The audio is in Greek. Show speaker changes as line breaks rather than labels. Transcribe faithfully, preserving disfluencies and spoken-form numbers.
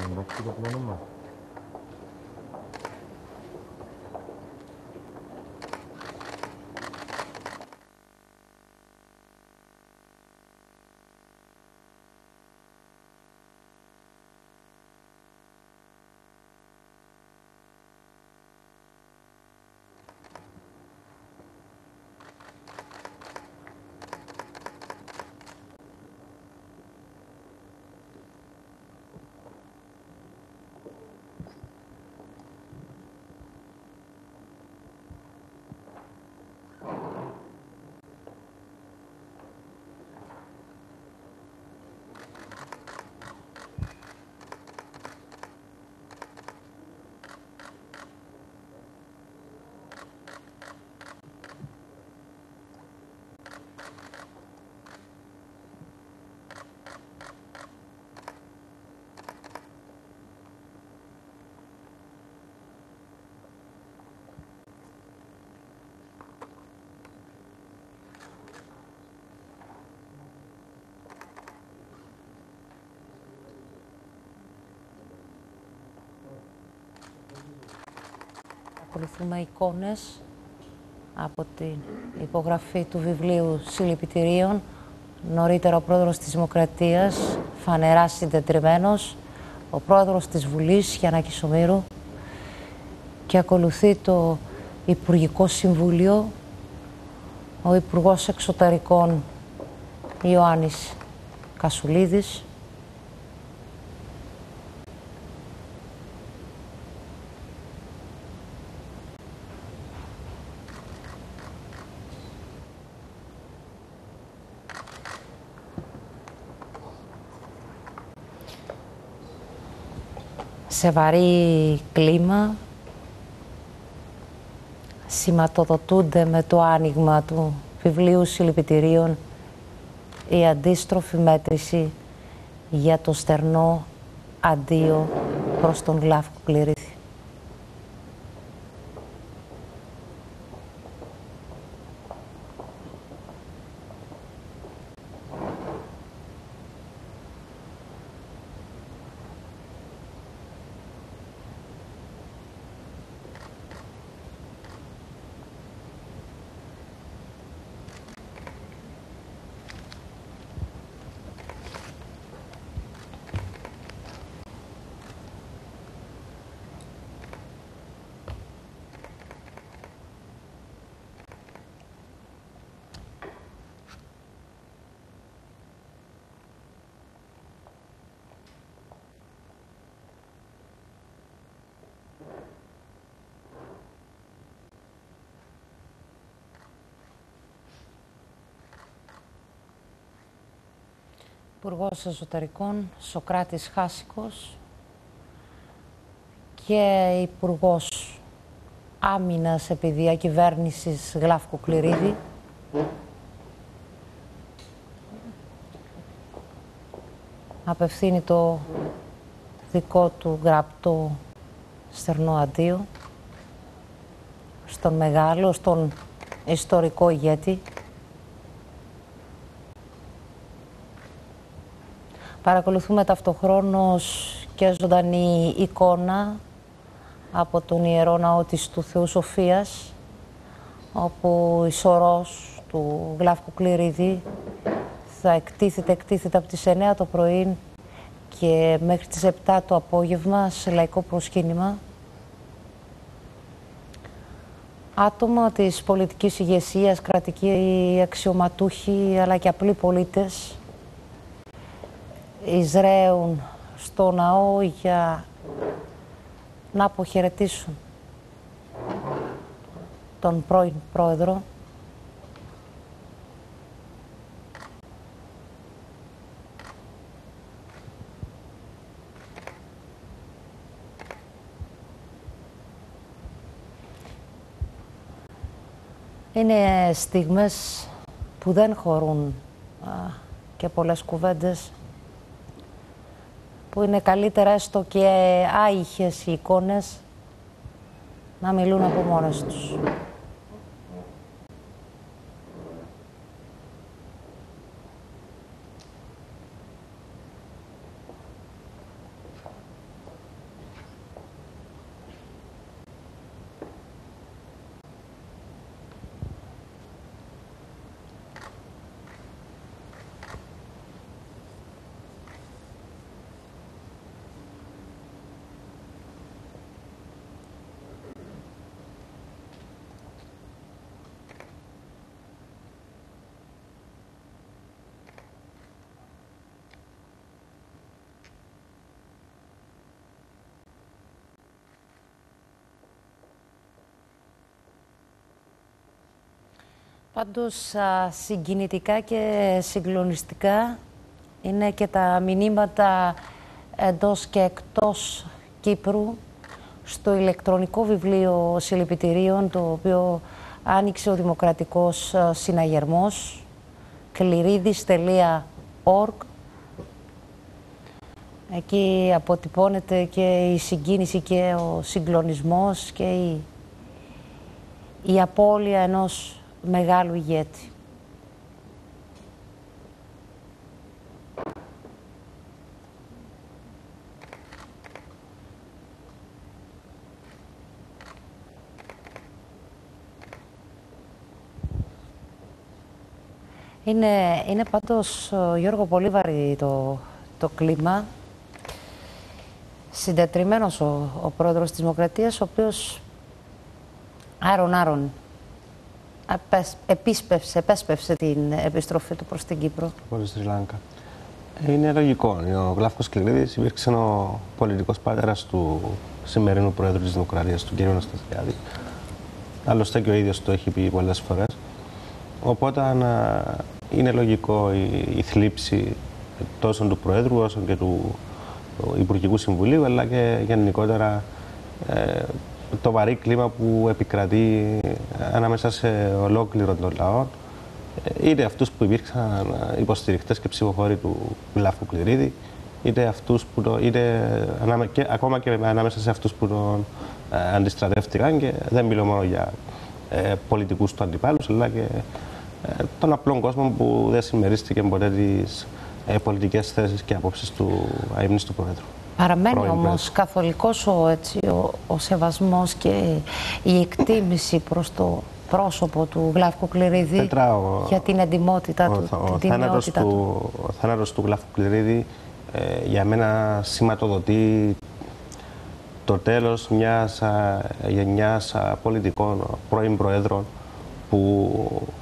εντάξει το πλάνο μας.
Ακολουθούμε εικόνες από την υπογραφή του βιβλίου συλληπιτηρίων. Νωρίτερα ο πρόεδρος της Δημοκρατίας, φανερά συντετριμμένος, ο πρόεδρος της Βουλής, Γιαννάκης Ομήρου, και ακολουθεί το Υπουργικό Συμβούλιο, ο Υπουργός Εξωτερικών Ιωάννης Κασουλίδης, σε βαρύ κλίμα, σηματοδοτούνται με το άνοιγμα του βιβλίου συλληπιτηρίων η αντίστροφη μέτρηση για το στερνό αντίο προς τον Γλαύκο Κληρίδη. Υπουργός Εσωτερικών Σωκράτης Χάσικος και Υπουργός Άμυνας επί διακυβέρνησης Γλαύκου Κληρίδη. Απευθύνει το δικό του γραπτό στερνό αντίο στον μεγάλο, στον ιστορικό ηγέτη. Παρακολουθούμε ταυτοχρόνως και ζωντανή εικόνα από τον Ιερό Ναό της του Θεού Σοφίας, όπου η σωρός του Γλαύκου Κληρίδη θα εκτίθεται, εκτίθεται από τις εννιά το πρωί και μέχρι τις επτά το απόγευμα σε λαϊκό προσκύνημα. Άτομα της πολιτικής ηγεσίας, κρατικοί αξιωματούχοι αλλά και απλοί πολίτες εισραίουν στο ναό για να αποχαιρετήσουν τον πρώην πρόεδρο. Είναι στιγμές που δεν χωρούν α, και πολλές κουβέντες, που είναι καλύτερα έστω και άϊχες οι εικόνες να μιλούν από μόνες τους. Πάντως α, συγκινητικά και συγκλονιστικά είναι και τα μηνύματα εντός και εκτός Κύπρου στο ηλεκτρονικό βιβλίο συλληπιτηρίων, το οποίο άνοιξε ο Δημοκρατικός Συναγερμός, κληρίδης τελεία org. Εκεί αποτυπώνεται και η συγκίνηση και ο συγκλονισμός και η, η απώλεια ενός μεγάλου ηγέτη. Είναι, είναι πάντως, Γιώργο, πολύ βαρύ το, το κλίμα. Συντετριμμένος ο, ο πρόεδρος της Δημοκρατίας, ο οποίος άρον-άρον επίσπευσε, επέσπευσε την επιστροφή του προς την Κύπρο.
Προς τη Σρι Λάγκα. Είναι λογικό. Ο Γλάφκος Κληρίδης υπήρξε ο πολιτικός πατέρας του σημερινού πρόεδρου της Δημοκρατίας, του κ. Αναστασιάδη. Άλλωστε και ο ίδιος το έχει πει πολλές φορές. Οπότε είναι λογικό η, η θλίψη τόσο του Προέδρου όσο και του Υπουργικού Συμβουλίου, αλλά και γενικότερα ε, το βαρύ κλίμα που επικρατεί ανάμεσα σε ολόκληρο τον λαό, είτε αυτούς που υπήρξαν υποστηρικτές και ψηφοφόροι του Γλάφκου Κληρίδη, είτε, αυτούς που το, είτε και, ακόμα και ανάμεσα σε αυτούς που τον ε, αντιστρατεύτηκαν, και δεν μιλώ μόνο για ε, πολιτικούς του αντιπάλους, αλλά και ε, τον απλό κόσμο που δεν συμμερίστηκε ποτέ τις ε, πολιτικές θέσεις και απόψεις του αείμνηστου Πρόεδρου.
Παραμένει όμως καθολικός ο, έτσι, ο, ο σεβασμός και η εκτίμηση προς το πρόσωπο του Γλάφκου Κληρίδη.
Πέτρα,
για την εντιμότητα
ο,
του,
ο,
την τιμιότητα του.
Ο θάνατος του Γλάφκου Κληρίδη ε, για μένα σηματοδοτεί το τέλος μιας α, γενιάς α, πολιτικών πρώην Προέδρων που